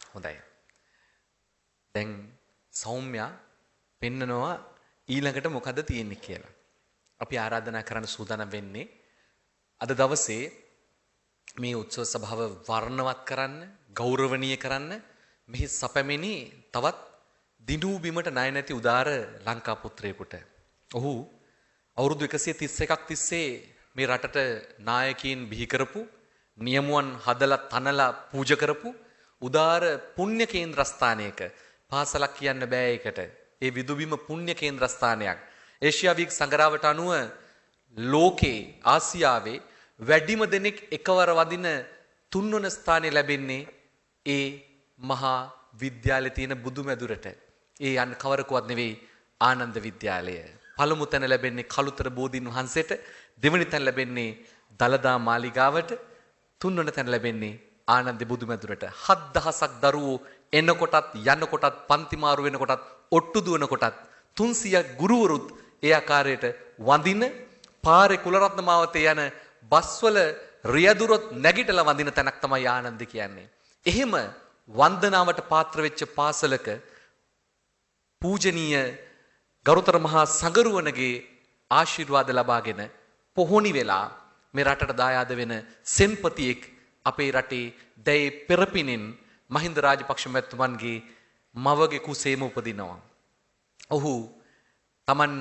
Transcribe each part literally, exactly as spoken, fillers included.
හොඳයි. දැන් සෞම්‍යා පෙන්නනවා ඊළඟට මොකද තියෙන්නේ කියලා. අපි ආරාධනා කරන්න සූදානම් වෙන්නේ අද දවසේ මේ උත්සව සභාව වර්ණවත් කරන්න, ගෞරවණීය කරන්න මෙහි සැපැමිණි තවත් දිනු බිමට ණය නැති උදාර ලංකා පුත්‍රයෙකුට. ඔහු අවුරුදු එකසිය තිස් එකක් තිස්සේ මේ රටට නායකයින් බිහි කරපු, නියමුවන් හදලා තනලා පූජා කරපු උදාර පුණ්‍ය කේන්ද්‍රස්ථානයක පාසලක් කියන්න බෑ ඒකට. ඒ විදුබිම පුණ්‍ය කේන්ද්‍රස්ථානයක්. ඒෂියාවික් සංගරාවට අනුව ලෝකේ ආසියාවේ වැඩිම දෙනෙක් එකවර වදින තුන්වන ස්ථානය ලැබෙන්නේ ඒ මහා විද්‍යාලයේ තියෙන බුදුමැදුරට. ඒ යන් කවරකවත් නෙවෙයි ආනන්ද විද්‍යාලය. පළමු තැන ලැබෙන්නේ කළුතර බෝධීන් වහන්සේට, දෙවෙනි තැන ලැබෙන්නේ දලදා මාලිගාවට, තුන්වන තැන ලැබෙන්නේ ආනන්ද බුදුමැදුරට. හත් දහසක් දරුවෝ එනකොටත් යනකොටත් පන්ති මාරු වෙනකොටත් ඔට්ටු දුවනකොටත් තුන්සියයක් ගුරුවරුත් ඒ ආකාරයට වඳින පාරේ කුලරත්න මාවතේ යන බස්වල රියදුරොත් නැගිටලා වඳින තැනක් තමයි ආනන්ද කියන්නේ. එහෙම වන්දනාවට පාත්‍ර වෙච්ච පාසලක පූජනීය ගරුතර මහා සංගරුවනගේ ආශිර්වාද ලබාගෙන පොහොනි වෙලා මේ රටට දායාද වෙන සෙන්පතියෙක් අපේ රටේ දැයේ පෙරපිනින් මහින්ද රාජපක්ෂ මැතිතුමන්ගේ මවගේ කුසේම උපදිනවා. ඔහු තමන්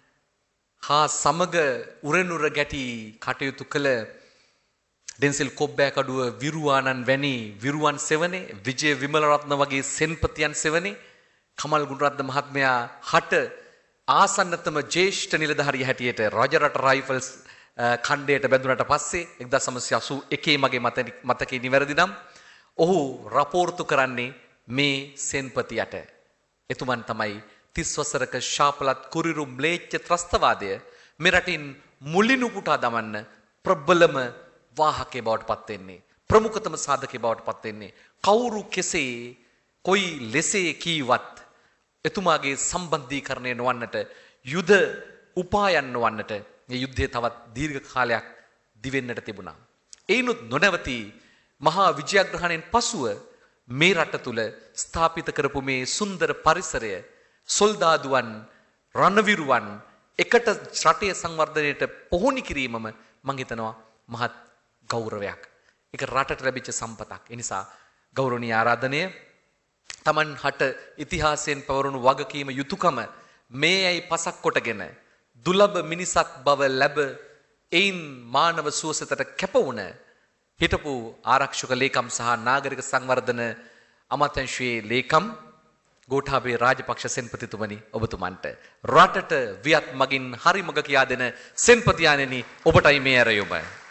හා සමග උරෙනුර ගැටි කටයුතු කළ ඩෙන්සිල් කොබ්බෑකඩුව විරුවානන් වැනි විරුවන් සෙවනේ, විජය විමලරත්න වගේ සෙන්පතියන් සෙවනේ, කමල් ගුණරත්න මහත්මයා හට ආසන්නතම ජ්‍යෙෂ්ඨ නිලධාරිය හැටියට රජරට රයිෆල්ස් ඛණ්ඩයට බැඳුනට පස්සේ එක්දාස් නවසිය අසූ එකේ මගේ මතකයේ නිවැරදි නම් ඔහු රපෝර්තු කරන්නේ මේ සෙන්පතියට. එතුමන් තමයි තිස් වසරක ශාපලත් කුරිරු ම්ලේච්ඡ ත්‍රස්තවාදය මේ රටින් මුලිනු පුටා දමන්න ප්‍රබලම වාහකේ බවට පත් වෙන්නේ, ප්‍රමුඛතම සාධකේ බවට පත් වෙන්නේ. කවුරු කෙසේ කොයි ලෙසේ කීවත් එතුමාගේ සම්බන්ධීකරණය නොවන්නට, යුද උපායන් නොවන්නට මේ යුද්ධය තවත් දීර්ඝ කාලයක් දිවෙන්නට තිබුණා. ඒනොත් නොනවති මහා විජයග්‍රහණයෙන් පසුව මේ රට තුල ස්ථාපිත කරපු මේ සුන්දර පරිසරය, සොල්දාදුවන්, රණවිරුවන් එකට රටේ සංවර්ධනයට පොහොනි කිරීමම මම හිතනවා මහත් ගෞරවයක්. ඒක රටට ලැබිච්ච සම්පතක්. ඒ නිසා ගෞරවනීය ආරාධනය තමන් හට ඉතිහාසයෙන් පවරුණු වගකීම යුතුයකම මේ ඇයි පසක් කොටගෙන දුලබ මිනිසත් බව ලැබ එයින් මානව සුවසතට කැප වුණ හිටපු ආරක්ෂක ලේකම් සහ නාගරික සංවර්ධන අමාත්‍යාංශයේ ලේකම් ගෝඨාභය රාජපක්ෂ සෙන්පතිතුමනි, ඔබතුමන්ට රටට වියත් මගින් හරි මග කියා දෙන සෙන්පතියාණෙනි, ඔබටයි මේ ඇරයුම.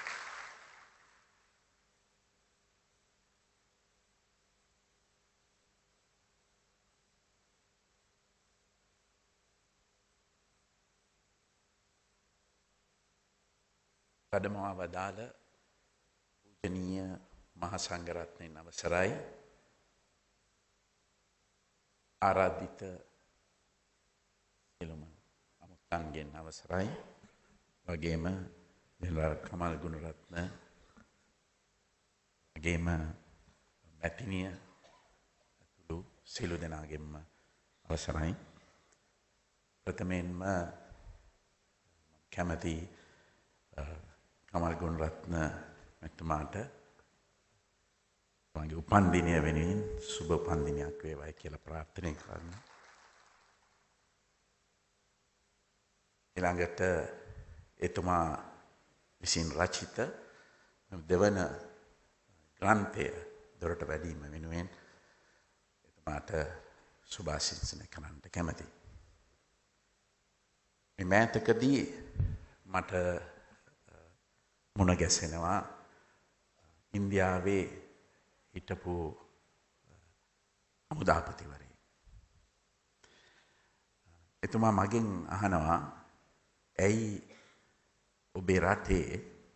කඩමවා වදාළ පූජනීය මහා සංඝරත්නයන් අවසරයි, ආරාධිත සියලුම අමුත්තන්ගෙන් අවසරයි, වගේම ජෙනරාල් කමල් ගුණරත්න වගේම මැතිනිය ඇතුළු සියලු දෙනාගෙන්ම අවසරයි. ප්‍රථමයෙන්ම කැමැති කමල් ගුණරත්න මැතිතුමාට මගේ උපන්දිනය වෙනුවෙන් සුබ උපන්දිනයක් වේවායි කියලා ප්‍රාර්ථනා කරනවා. ඊළඟට එතුමා විසින් රචිත දෙවන ග්‍රන්ථය දොරට වැඩීම වෙනුවෙන් එතුමාට සුභාශිංසනය කරන්නට කැමැතියි. මේ මෑතකදී මට මුණ ගැසෙනවා ඉන්දියාවේ හිටපු හමුදාපතිවරයෙක්. එතුමා මගෙන් අහනවා, ඇයි ඔබේ රටේ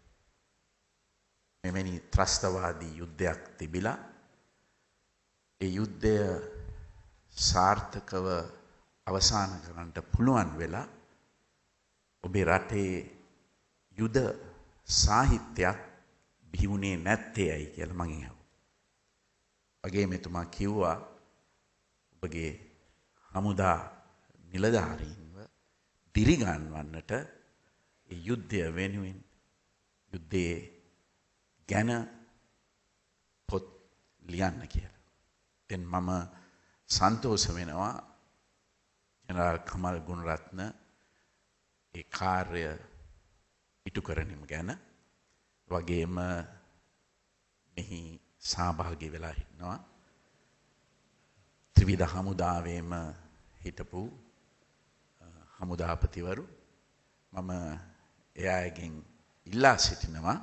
මෙවැනි ත්‍රස්තවාදී යුද්ධයක් තිබිලා ඒ යුද්ධය සාර්ථකව අවසන් කරන්නට පුළුවන් වෙලා ඔබේ රටේ යුද සාහිත්‍යයක් බිහි වුණේ නැත්තේ ඇයි කියලා මගෙන් අහුවා. වගේ මෙතුමා කිව්වා ඔබගේ හමුදා නිලධාරීන්ව දිරිගන්වන්නට ඒ යුද්ධය වෙනුවෙන් යුද්ධයේ ගැන පොත් ලියන්න කියලා. දැන් මම සන්තෝෂ වෙනවා ජනරාල් කමල් ගුණරත්න ඒ කාර්ය ඉටු කරනීම ගැන. වගේම මෙහි සහභාගී වෙලා ඉන්නවා ත්‍රිවිධ හමුදාවේම හිටපු හමුදාපතිවරු. මම එයාගෙන් ඉල්ලා සිටිනවා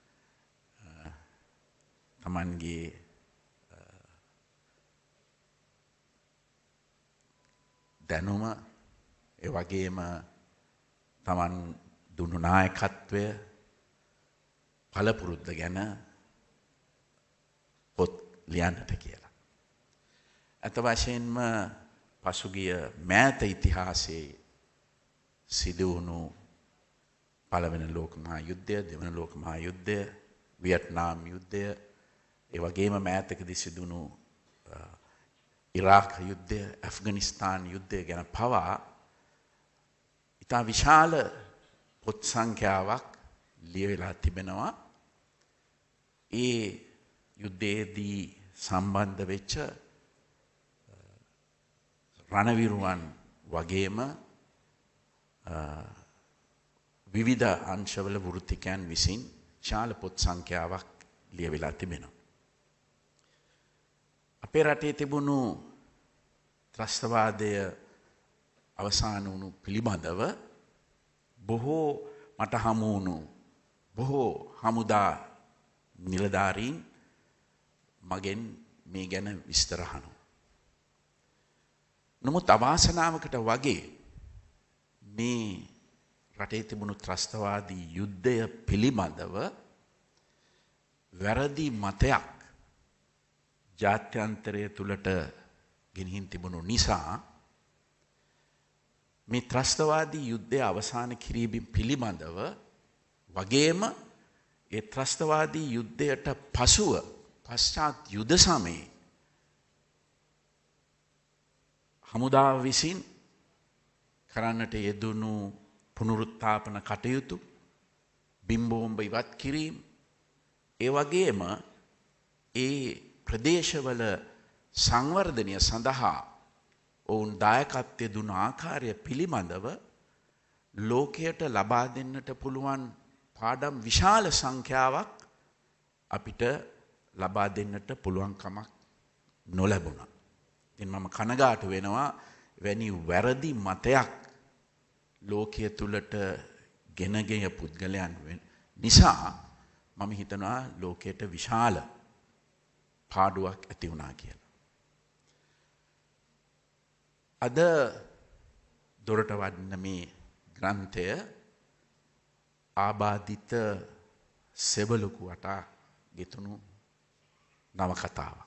තමන්ගේ දැනුම ඒ වගේම තමන් දුන්නු නායකත්වය පළපුරුද්ද ගැන පොත් ලියන්නට කියලා. අත වශයෙන්ම පසුගිය මෑත ඉතිහාසයේ සිදු වුණු පළවෙනි ලෝක මහා යුද්ධය, දෙවන ලෝක මහා යුද්ධය, වියට්නාම් යුද්ධය, ඒ වගේම මෑතකදී සිදු වුණු ඉරාක් යුද්ධය, ඇෆ්ගනිස්තාන් යුද්ධය ගැන පවා ඉතා විශාල පොත් සංඛ්‍යාවක් ලියවිලා තිබෙනවා. ඒ යුද්ධයේදී සම්බන්ධ වෙච්ච රණවිරුවන් වගේම විවිධ අංශවල වෘත්තිකයන් විසින් විශාල පොත් සංඛ්‍යාවක් ලියවිලා තිබෙනවා. අපේ රටේ තිබුණු ත්‍රස්තවාදය අවසන් වුණු පිළිබඳව බොහෝ මට හමු වුණු බොහෝ හමුදා නිලධාරීන් මගෙන් මේ ගැන විස්තර අහනවා. නමුත් අවාසනාවකට වගේ මේ රටේ තිබුණු ත්‍රස්තවාදී යුද්ධය පිළිබඳව වැරදි මතයක් ජාත්‍යන්තරය තුලට ගෙනහින් තිබුණු නිසා මේ ත්‍රස්තවාදී යුද්ධය අවසන් කිරීම පිළිබඳව වගේම ඒ ත්‍රස්තවාදී යුද්ධයට පසුව පශ්චාත් යුද සමයේ හමුදාව විසින් කරන්නට යෙදුණු පුනරුත්ථාපන කටයුතු, බිම්බෝම්බ ඉවත් කිරීම, ඒ වගේම ඒ ප්‍රදේශවල සංවර්ධනය සඳහා ඔවුන් දායකත්වය දුන ආකාරය පිළිබඳව ලෝකයට ලබා දෙන්නට පුළුවන් පාඩම් විශාල සංඛ්‍යාවක් අපිට ලබා දෙන්නට පුළුවන් කමක් නොලැබුණා. ඉතින් මම කනගාටු වෙනවා වැනි වැරදි මතයක් ලෝකයේ තුලට ගෙන ගිය පුද්ගලයන් නිසා මම හිතනවා ලෝකයට විශාල පාඩුවක් ඇති වුණා කියලා. අද දොරට වඩින මේ ග්‍රන්ථය ආබාධිත සෙබළුකු වටා ගෙතුණු නවකතාවක්.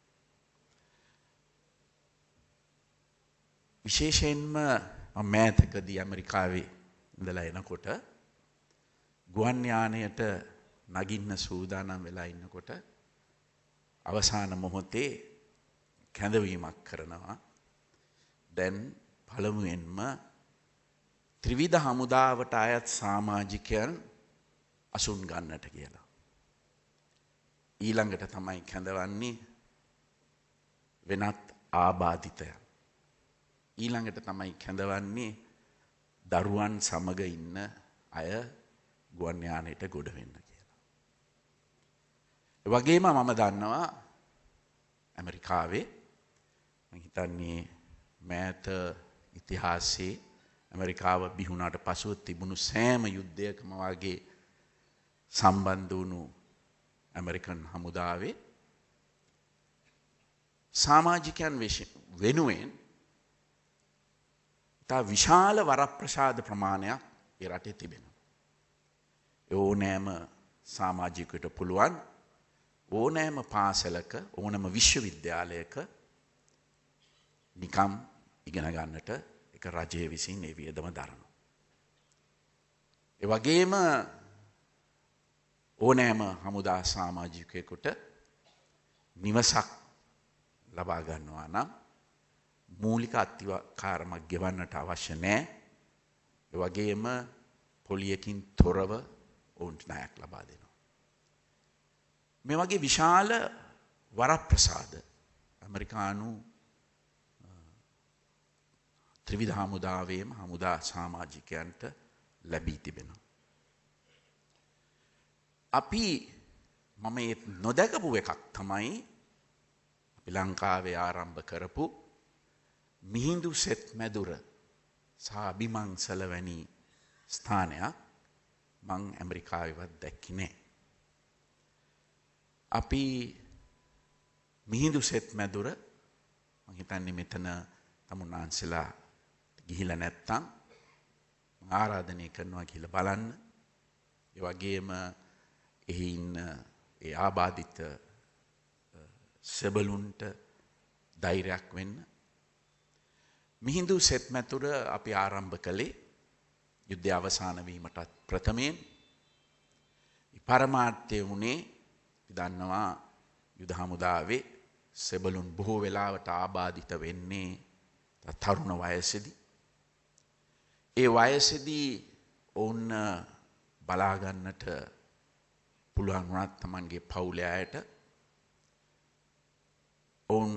විශේෂයෙන්ම මම මෑතකදී ඇමරිකාවේ ඉඳලා එනකොට ගුවන් යානයට නගින්න සූදානම් වෙලා ඉන්නකොට අවසාන මොහොතේ කැඳවීමක් කරනවා. දැන් පළමුවෙන්ම ත්‍රිවිධ හමුදාවට අයත් සමාජිකයන් අසුන් ගන්නට කියලා. ඊළඟට තමයි කැඳවන්නේ වෙනත් ආබාධිතයන්. ඊළඟට තමයි කැඳවන්නේ දරුවන් සමග ඉන්න අය ගුවන් යානයට ගොඩ වෙන්න කියලා. ඒ වගේම මම දන්නවා ඇමරිකාවේ මම හිතන්නේ මෑත ඉතිහාසයේ ඇමරිකාව බිහුණාට පසුව තිබුණු සෑම යුද්ධයකම වගේ සම්බන්ධ වුණු ඇමරිකන් හමුදාවේ සමාජිකයන් වෙනුවෙන් තා විශාල වරප්‍රසාද ප්‍රමාණයක් ඒ රටේ තිබෙනවා. ඕනෑම සමාජිකයට පුළුවන් ඕනෑම පාසලක ඕනෑම විශ්වවිද්‍යාලයක නිකම් ඉගෙන ගන්නට එක රජය විසින් ඒ වියදම දරනවා. ඒ වගේම ඕනෑම හමුදා සමාජිකයෙකුට නිවසක් ලබා ගන්නවා නම් මූලික අත්තිවාකාරමක් ගෙවන්නට අවශ්‍ය නැහැ. ඒ වගේම පොලියකින් තොරව ඔවුන්ට ණයක් ලබා දෙනවා. මේ වගේ විශාල වරප්‍රසාද ඇමරිකානු ත්‍රිවිධ හමුදාවේම හමුදා සමාජිකයන්ට ලැබී තිබෙනවා. අපි මම ඒ නොදැකපු එකක් තමයි අපි ලංකාවේ ආරම්භ කරපු මිහිඳු සෙත් මැදුර සහ අභිමංසල වැනි ස්ථානයක් මං ඇමරිකාවේවත් දැක්කේ නැහැ. අපි මිහිඳු සෙත් මැදුර මං හිතන්නේ මෙතන තමුන්නාන්සලා ගිහිලා නැත්තම් මං ආරාධනය කරනවා කියලා බලන්න. ඒ වගේම එහි ඉන්න ඒ ආබාධිත සෙබළුන්ට ධෛර්යයක් වෙන්න. මිහිඳු සෙත් මැදුර අපි ආරම්භ කළේ යුද්ධය අවසන් වීමටත් ප්‍රථමයෙන්. පරමාර්ථය වුණේ අපි දන්නවා යුද හමුදාවේ සෙබළුන් බොහෝ වෙලාවට ආබාධිත වෙන්නේ තරුණ වයසේදී. ඒ වයසේදී ඔවුන් බලා ගන්නට පුළුවන් වුණත් Tamanගේ පවුලේ අයට ඔවුන්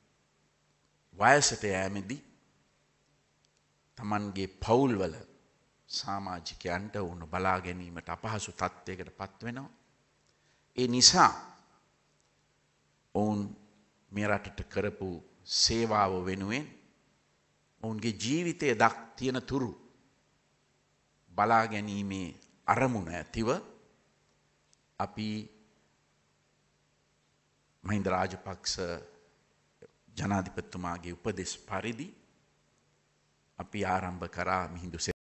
වයසට යෑමේදී Tamanගේ පවුල්වල සමාජිකයන්ට ඔවුන් බලා ගැනීමට අපහසු තත්ත්වයකට පත් වෙනවා. ඒ නිසා ඔවුන් මේ රටට කරපු සේවාව වෙනුවෙන් ඔවුන්ගේ ජීවිතයේ දක් තියෙන තුරු බලා ගැනීමේ අරමුණ ඇතිව අපි මහින්ද රාජපක්ෂ ජනාධිපතිතුමාගේ උපදෙස් පරිදි අපි ආරම්භ කරා මිහිඳු